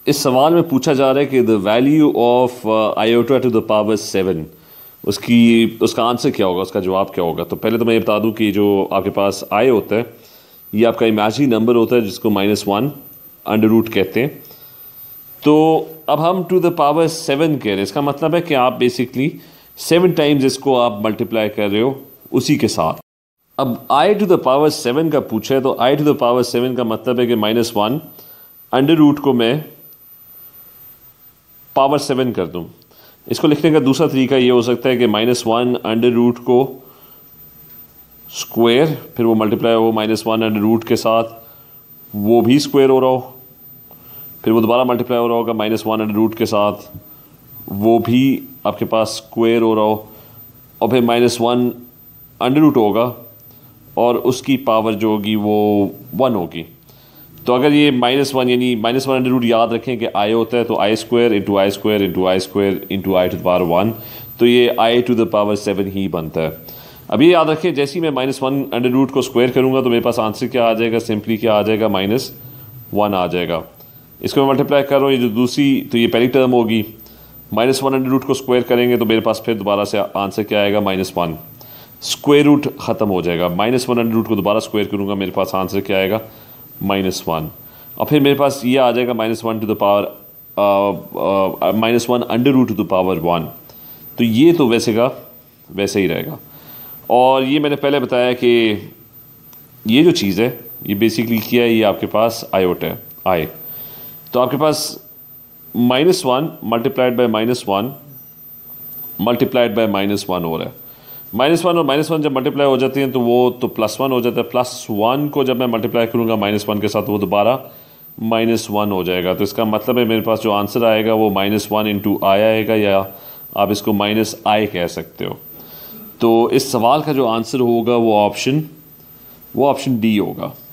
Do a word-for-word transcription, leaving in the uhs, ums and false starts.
इस सवाल में पूछा जा रहा है कि the value of iota to the power seven, उसकी उसका आंसर क्या होगा, उसका जवाब क्या होगा। तो पहले तो मैं ये बता दूं कि जो आपके पास आई होता है ये आपका इमेजिनरी नंबर होता है जिसको माइनस वन अंडर रूट कहते हैं। तो अब हम टू द पावर सेवन कह रहे हैं, इसका मतलब है कि आप बेसिकली सेवन टाइम्स इसको आप मल्टीप्लाई कर रहे हो उसी के साथ। अब I to the power seven का पूछा है तो I to the power seven का मतलब है कि माइनस वन अंडर रूट को मैं पावर सेवन कर दूं। इसको लिखने का दूसरा तरीका ये हो सकता है कि माइनस वन अंडर रूट को स्क्वायर, फिर वो मल्टीप्लाई हो माइनस वन अंडर रूट के साथ, वो भी स्क्वायर हो रहा हो, फिर वो दोबारा मल्टीप्लाई हो रहा होगा माइनस वन अंडर रूट के साथ, वो भी आपके पास स्क्वायर हो रहा हो, और फिर माइनस वन अंडर रूट होगा और उसकी पावर जो होगी वो वन होगी। तो अगर ये माइनस वन यानी माइनस वन अंडर रूट याद रखें कि आई होता है तो I square into I square into I square into I to the power one, तो ये I to the power seven ही बनता है। अब ये याद रखें जैसे ही मैं माइनस वन अंडर रूट को स्क्वायर करूँगा तो मेरे पास आंसर क्या आ जाएगा, सिंपली क्या आ जाएगा, माइनस वन आ जाएगा। इसको मैं मल्टीप्लाई कर रहा हूँ, ये जो दूसरी तो ये पहली टर्म होगी, माइनस वन अंडर रूट को स्क्वायर करेंगे तो मेरे पास फिर दोबारा से आंसर क्या आएगा, माइनस वन। स्क्वायर रूट ख़त्म हो जाएगा, माइनस वन अंडर रूट को दोबारा स्क्वायर करूँगा, मेरे पास आंसर क्या आएगा, माइनस वन। और फिर मेरे पास ये आ जाएगा minus one to the power minus one under root to the power one. तो ये तो वैसे का वैसे ही रहेगा। और ये मैंने पहले बताया कि ये जो चीज़ है ये बेसिकली क्या है, ये आपके पास आयोटा है, आई। तो आपके पास minus one multiplied by minus one multiplied by minus one हो रहा है। माइनस वन और माइनस वन जब मल्टीप्लाई हो जाती हैं तो वो तो प्लस वन हो जाता है। प्लस वन को जब मैं मल्टीप्लाई करूँगा माइनस वन के साथ तो वो दोबारा माइनस वन हो जाएगा। तो इसका मतलब है मेरे पास जो आंसर आएगा वो माइनस वन इंटू आई आएगा, या आप इसको माइनस आई कह सकते हो। तो इस सवाल का जो आंसर होगा वो ऑप्शन वो ऑप्शन डी होगा।